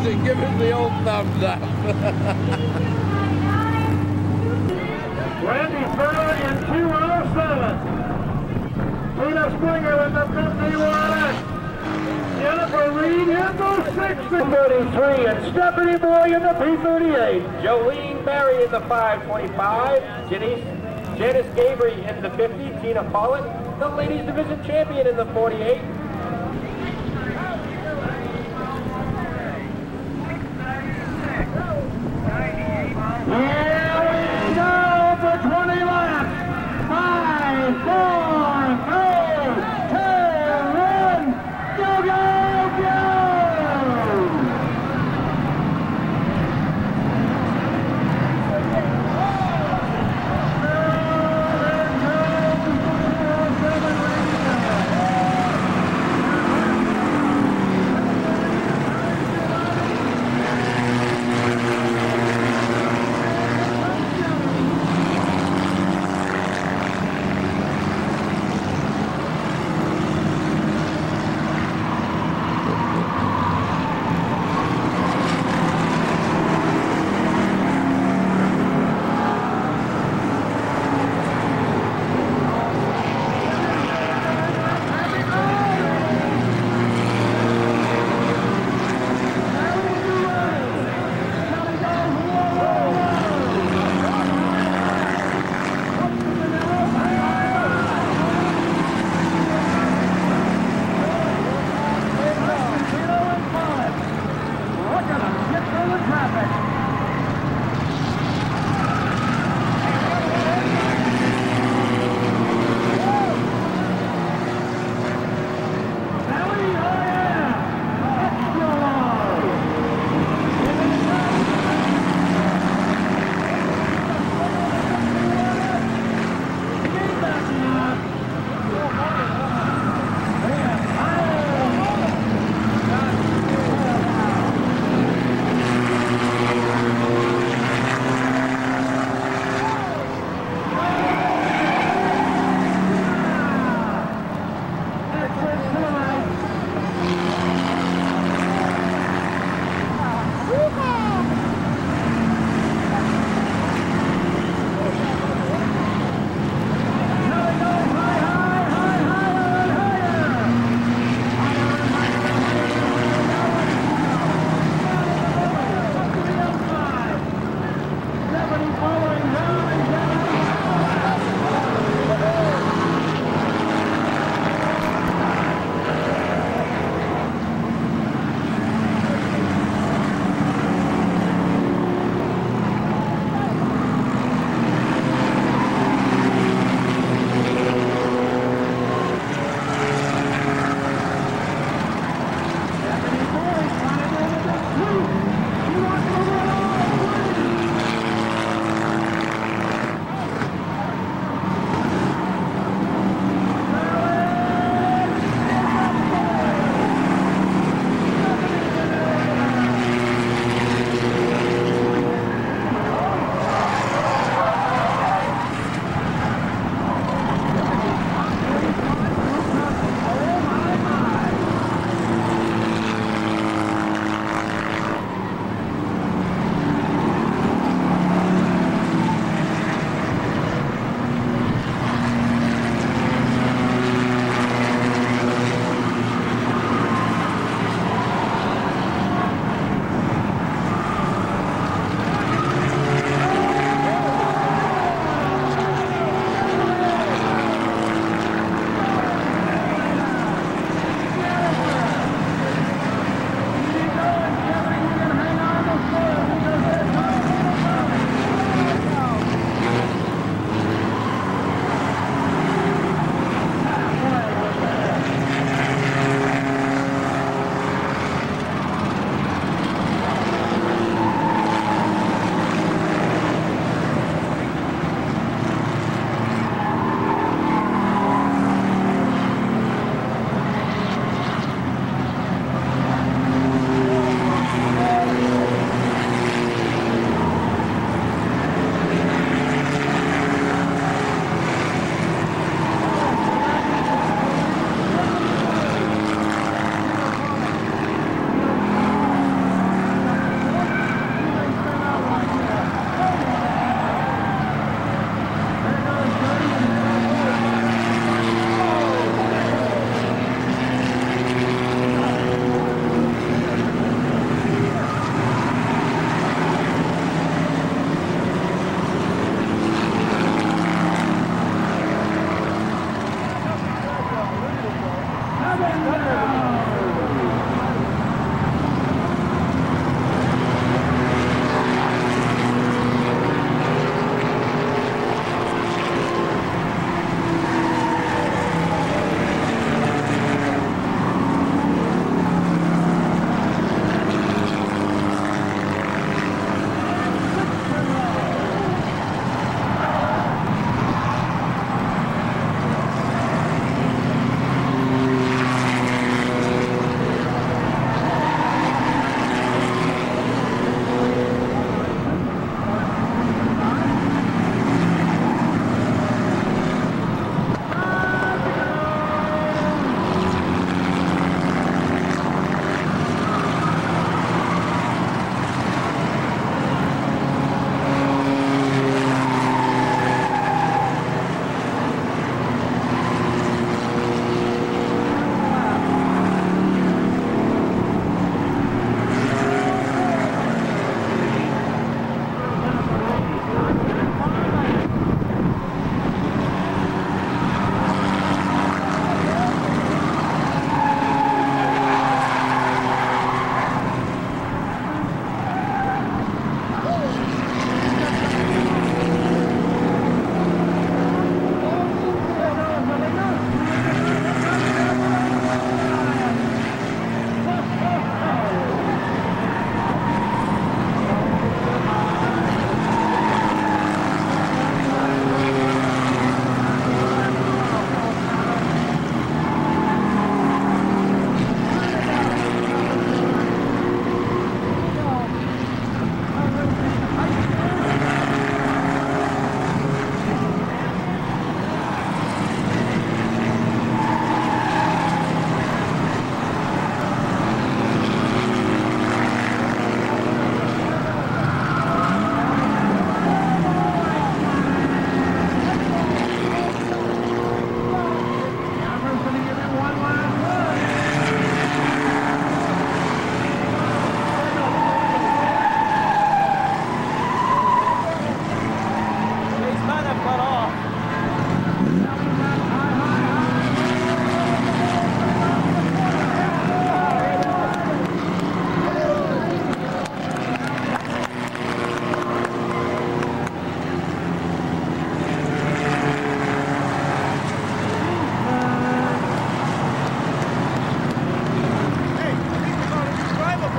Give it the old thumbs up. Randy Furley in 207. Tina Springer in the 51. Jennifer Reed in the 60. And Stephanie Boy in the P38. Jolene Barry in the 525. Janice Gabry in the 50. Tina Pollitt, the ladies division champion in the 48. Here we go for 20 laps. 5, 4, 3, 2, 1. Go, go, go!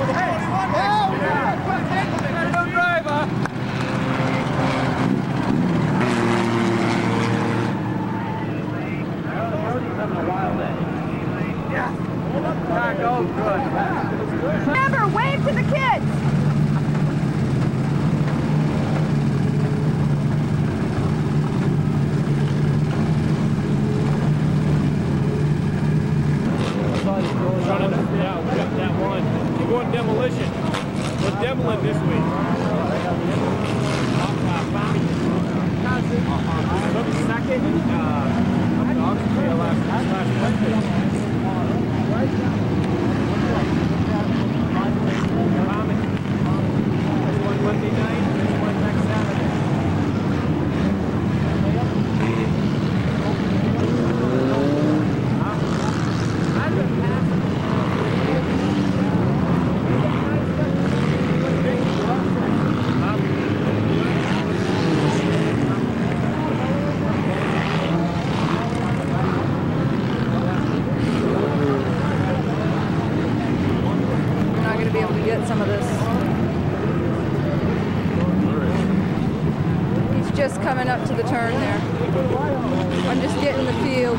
Remember, wave to the kids. Yeah, we got that one. You're going demolition. We're demoling this week. Took second up the Oxford Trail last Wednesday. This one Monday night, this one next Saturday. Some of this. He's just coming up to the turn there. I'm just getting the field.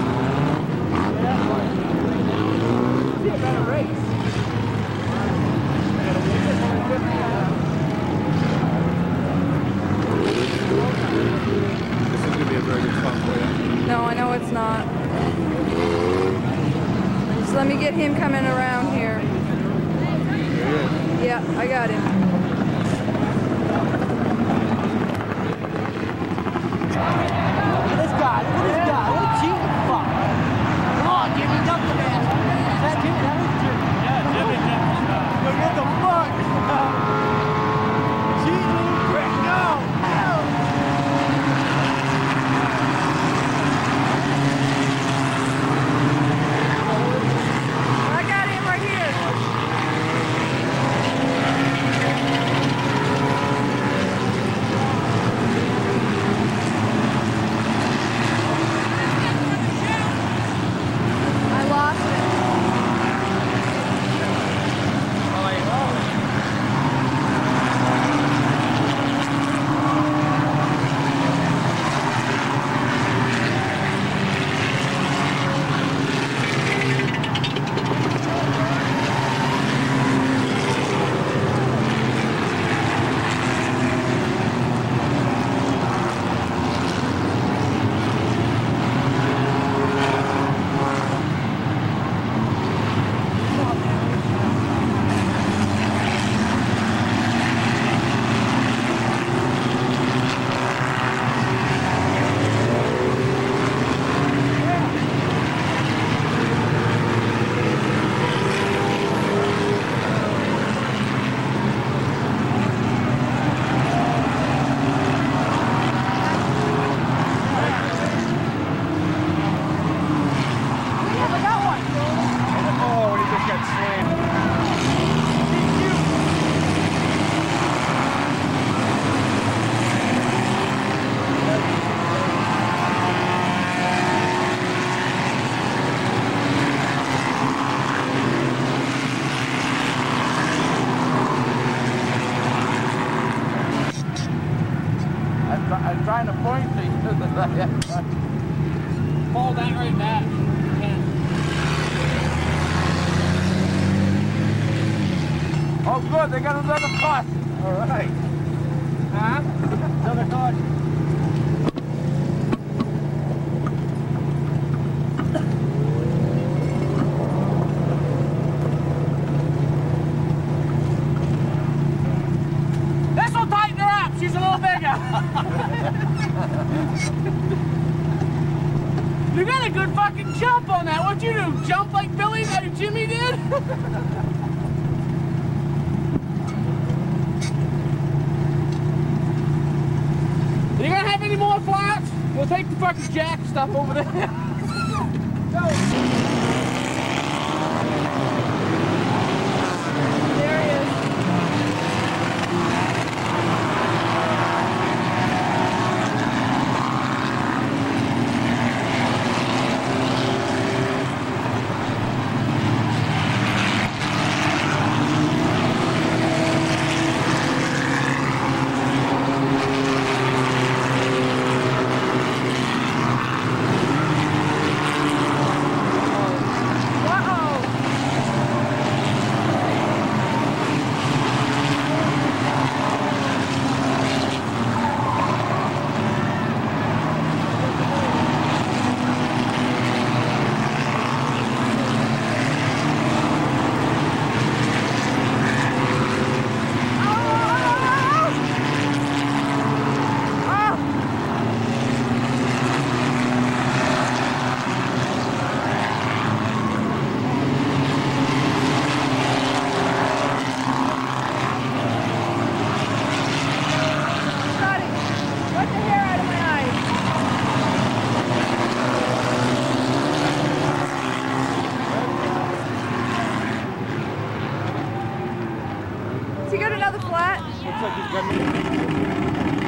This is going to be a very good spot for you. No, I know it's not. Just let me get him coming around here. Yeah, I got him. This guy, look at this guy. What a cheating fuck. Come on, Jimmy, dump the man. Is that Jimmy? That is Jimmy. Yeah, Jimmy. Go get the fuck. Cheating, prick, no. I got him right here. I'm trying to point to you. Fall that right back. Oh, good. They got another cut. All right. Huh? Another cut. This will tighten her up. She's a little bigger. You got a good fucking jump on that. What'd you do? Jump like Billy, like Jimmy did? You gonna have any more flats? We'll take the fucking jack stuff over there. Go. There he is. Has he got another flat? Looks like he's got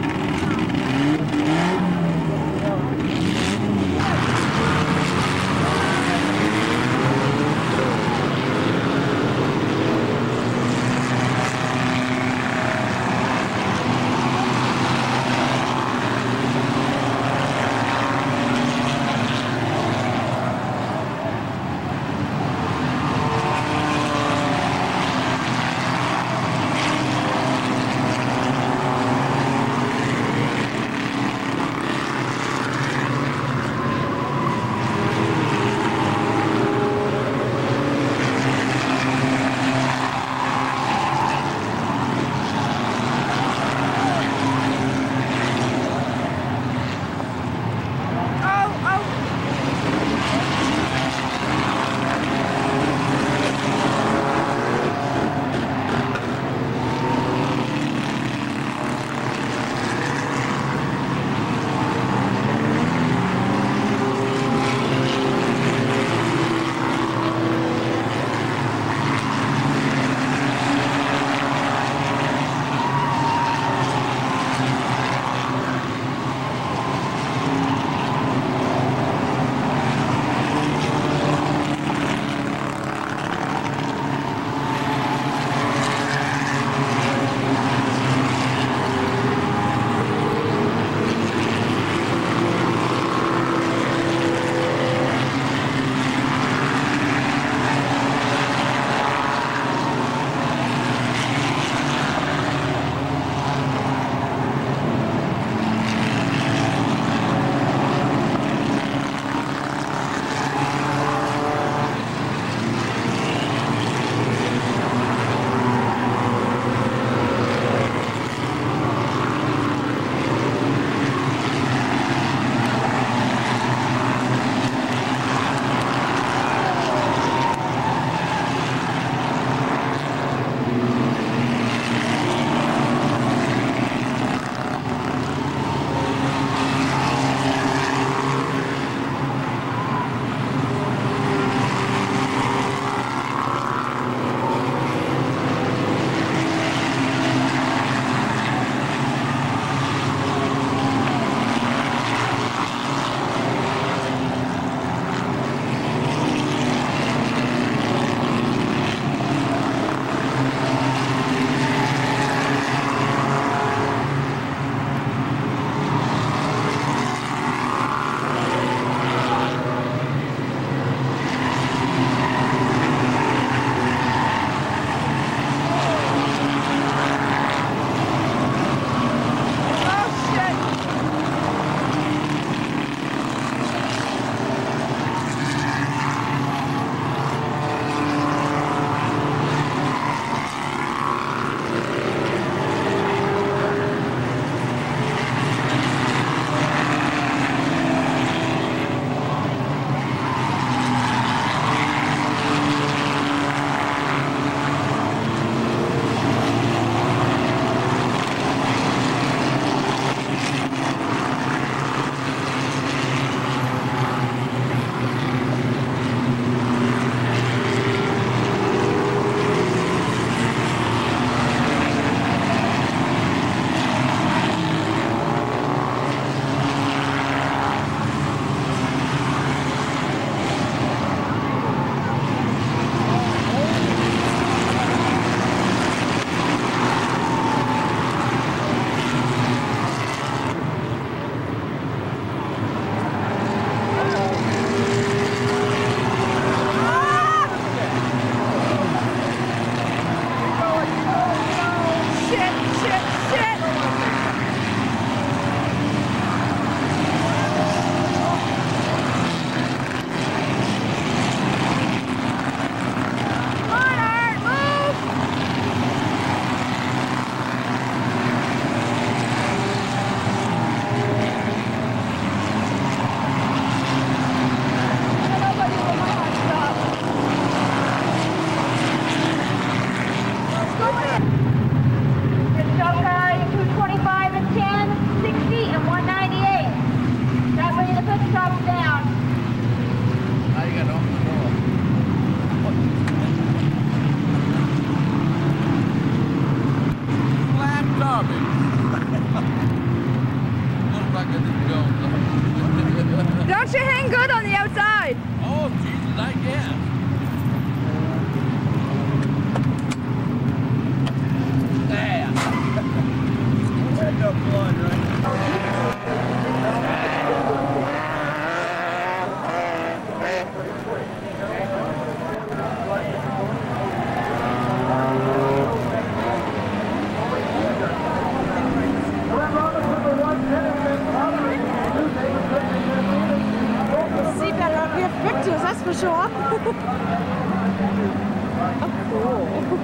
side. Oh, Jesus, I guess. There. End up blood, right? See better up here pictures, that's for sure. Oh, cool.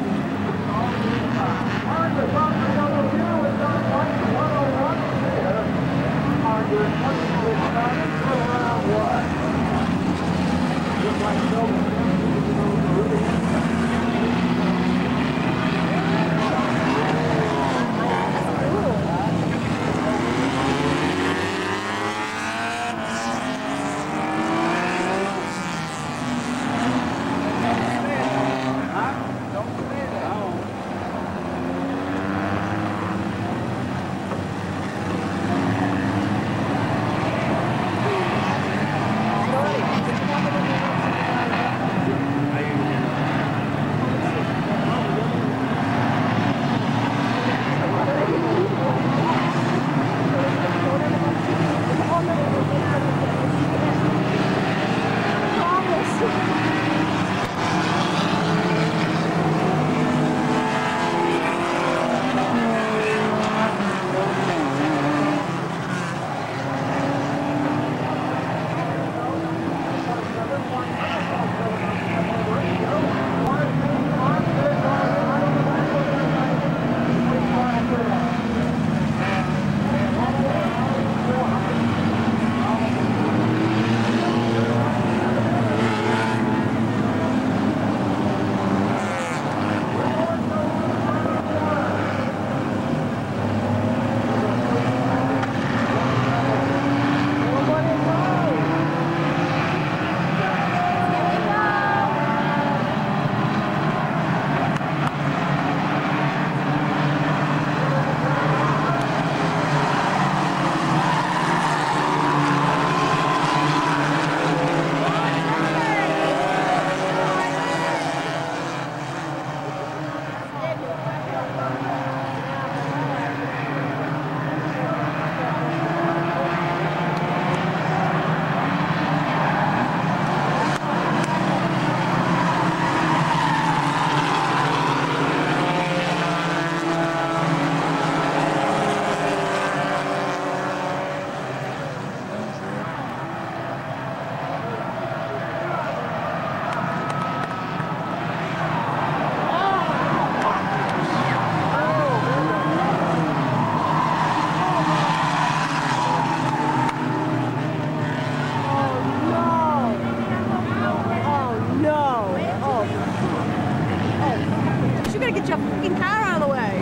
Get your fucking car out of the way.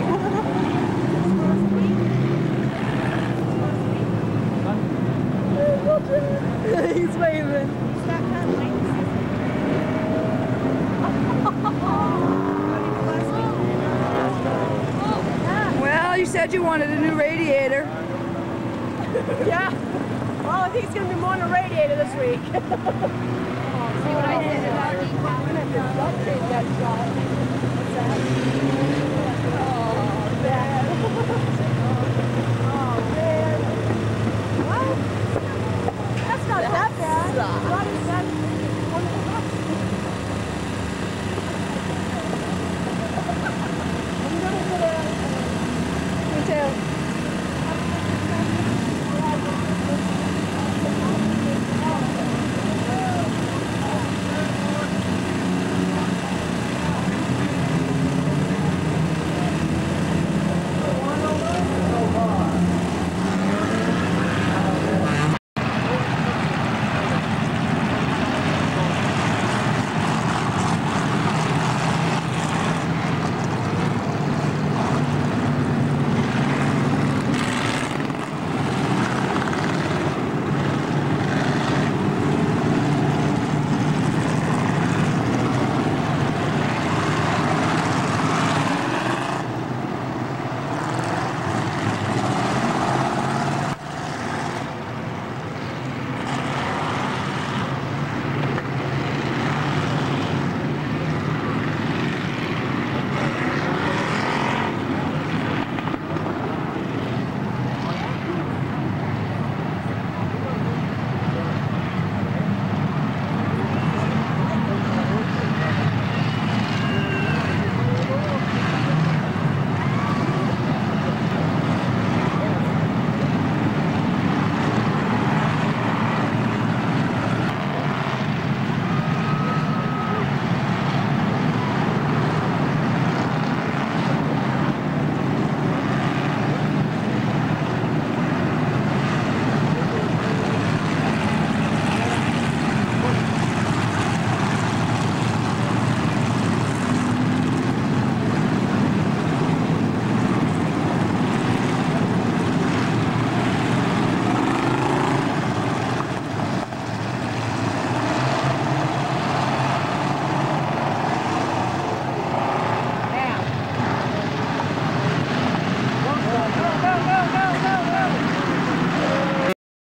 He's waving. Well, you said you wanted a new radiator. Yeah. Well, I think it's going to be more than a radiator this week. See what I did about I'm going to have to duct tape that shot. What's that?